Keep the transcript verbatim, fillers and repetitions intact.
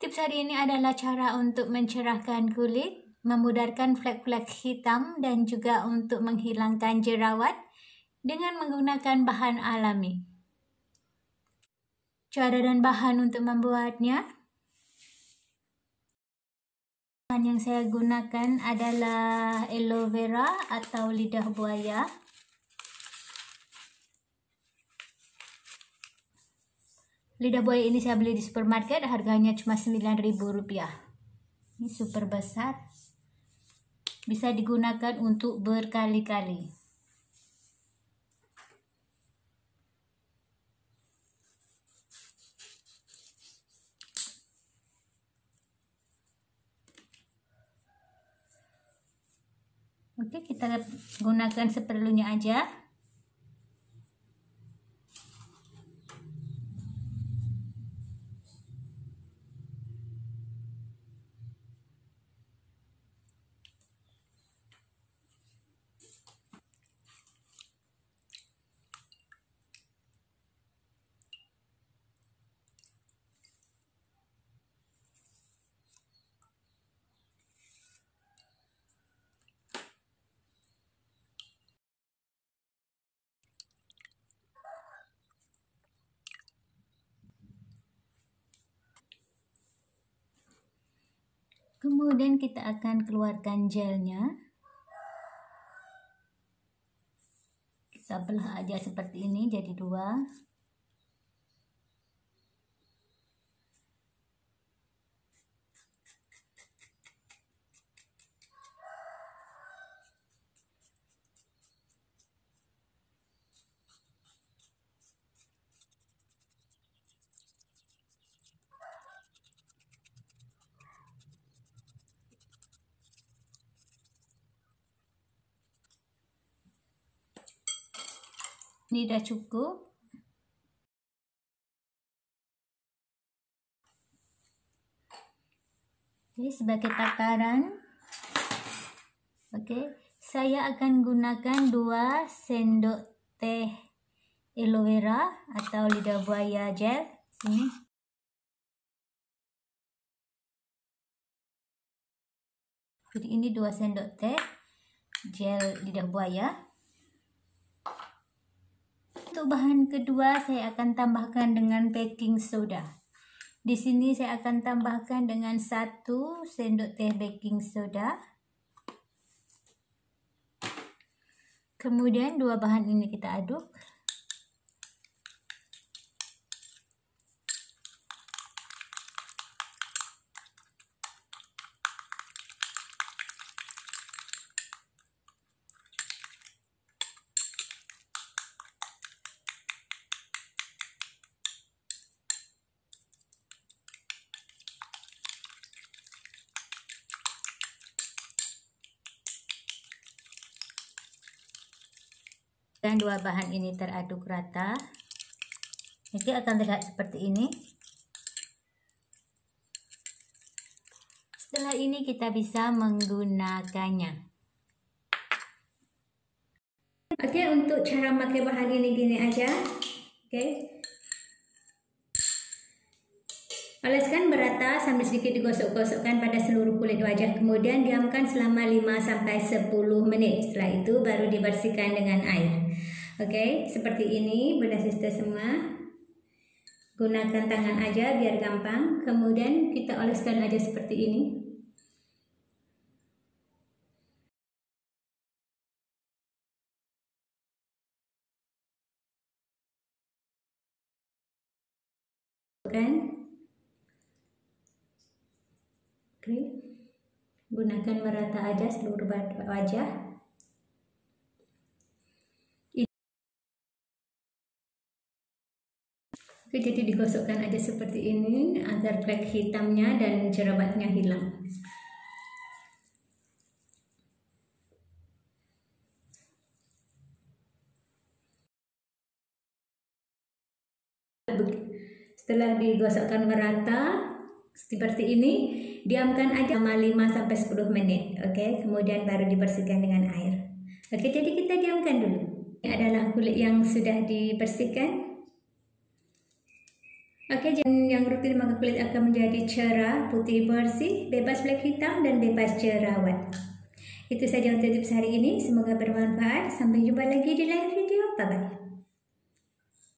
Tips hari ini adalah cara untuk mencerahkan kulit, memudarkan flek-flek hitam dan juga untuk menghilangkan jerawat dengan menggunakan bahan alami. Cara dan bahan untuk membuatnya. Bahan yang saya gunakan adalah aloe vera atau lidah buaya. Lidah buaya ini saya beli di supermarket, harganya cuma sembilan ribu rupiah. Ini super besar. Bisa digunakan untuk berkali-kali. Oke, kita gunakan seperlunya aja. Kemudian kita akan keluarkan gelnya. Kita belah aja seperti ini jadi dua. Ini udah cukup. Oke, sebagai takaran, oke, saya akan gunakan dua sendok teh aloe vera atau lidah buaya gel. Sini. Jadi ini dua sendok teh gel lidah buaya. Untuk bahan kedua saya akan tambahkan dengan baking soda. Di sini saya akan tambahkan dengan satu sendok teh baking soda. Kemudian dua bahan ini kita aduk. Dan dua bahan ini teraduk rata, nanti akan terlihat seperti ini. Setelah ini kita bisa menggunakannya. Oke, untuk cara pakai bahan ini gini aja. Oke, oleskan merata sambil sedikit digosok-gosokkan pada seluruh kulit wajah. Kemudian diamkan selama lima sampai sepuluh menit. Setelah itu baru dibersihkan dengan air. Oke, seperti ini Bunda Sister semua. Gunakan tangan aja biar gampang. Kemudian kita oleskan aja seperti ini. Kan? Oke, gunakan merata aja seluruh wajah. Oke, jadi digosokkan aja seperti ini agar flek hitamnya dan jerawatnya hilang. Setelah digosokkan merata seperti ini, diamkan aja selama lima sampai sepuluh menit. Oke, kemudian baru dibersihkan dengan air. Oke, jadi kita diamkan dulu. Ini adalah kulit yang sudah dibersihkan. Oke, yang rutin maka kulit akan menjadi cerah, putih bersih, bebas flek hitam, dan bebas jerawat. Itu saja untuk tips hari ini, semoga bermanfaat. Sampai jumpa lagi di lain video. Bye-bye.